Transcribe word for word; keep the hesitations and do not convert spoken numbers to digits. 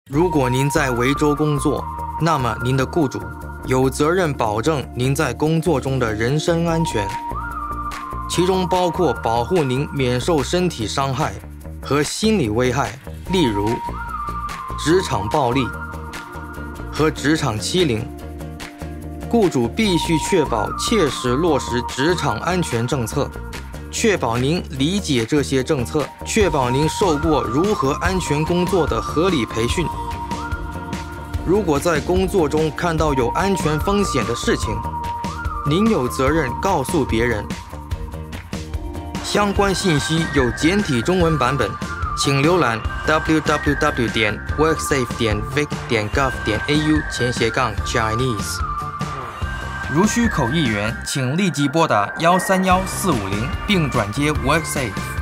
如果您在维州工作，那么您的雇主有责任保证您在工作中的人身安全，其中包括保护您免受身体伤害和心理危害，例如职场暴力和职场欺凌。雇主必须确保切实落实职场安全政策，确保您理解这些政策，确保您受过如何安全工作的合理培训。如果在工作中看到有安全风险的事情，您有责任告诉别人。相关信息有简体中文版本，请浏览 w w w 点 worksafe 点 vic 点 gov 点 a u 前斜杠 Chinese。如需口译员，请立即拨打幺三幺四五零并转接 WorkSafe。